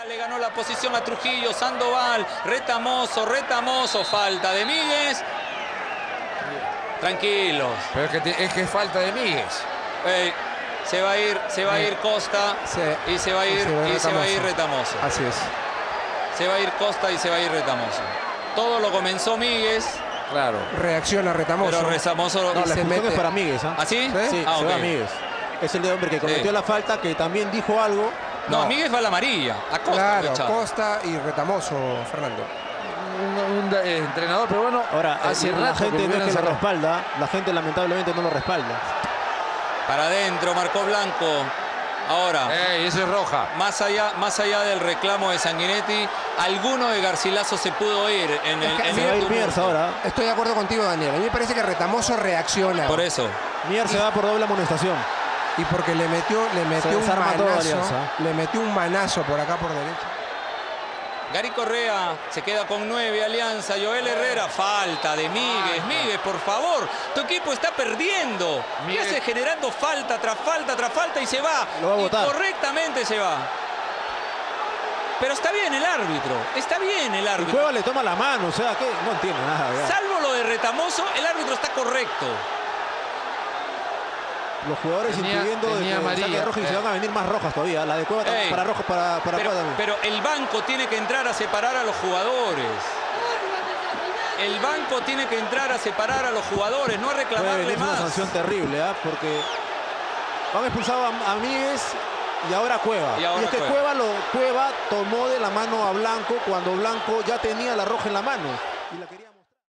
Le ganó la posición a Trujillo, Sandoval, Retamoso, falta de Míguez. Tranquilos. Pero es que es falta de Míguez. Se va a ir Costa y se va a ir Retamoso. Así es. Se va a ir Costa y se va a ir Retamoso. Todo lo comenzó Míguez. Claro. Reacciona Retamoso. Pero Retamoso No, la expulsión es para Míguez. ¿Ah, sí? Sí, ah, se okay. va Míguez. Es el de hombre que cometió la falta, que también dijo algo. No, Míguez va a la amarilla. A Costa. Claro, Costa y Retamoso, Fernando. Un entrenador, pero bueno, Ahora, hace la rato gente no es que lo cerrado. respalda. La gente lamentablemente no lo respalda. Para adentro, marcó Blanco. Ahora, Eso es roja. más allá del reclamo de Sanguinetti, alguno de Garcilaso se pudo ir en el Se va a ir Mier ahora. Estoy de acuerdo contigo, Daniel. A mí me parece que Retamoso reacciona. Por eso. Mier se va por doble amonestación. Y porque le metió Se un desarma toda manazo. Alianza. Le metió un manazo por acá por derecha. Gary Correa se queda con 9, Alianza. Joel Herrera, falta de Míguez. Míguez, por favor, tu equipo está perdiendo. ¿Qué hace generando falta tras falta tras falta y se va? Lo va a y botar. correctamente se va. Pero está bien el árbitro. Está bien el Y árbitro. Cueva le toma la mano, o sea, que no entiende nada. Ya. Salvo lo de Retamoso, el árbitro está correcto. Los jugadores intuiendo de que amarilla. saque roja y se van a venir más rojas todavía. La de Cueva para rojo, para Cueva también. Pero el banco tiene que entrar a separar a los jugadores. El banco tiene que entrar a separar a los jugadores, no a Puede reclamarle venir una más. sanción terrible, porque han expulsado a Míguez y ahora a Cueva. Y es que Cueva tomó de la mano a Blanco cuando Blanco ya tenía la roja en la mano. Y la quería...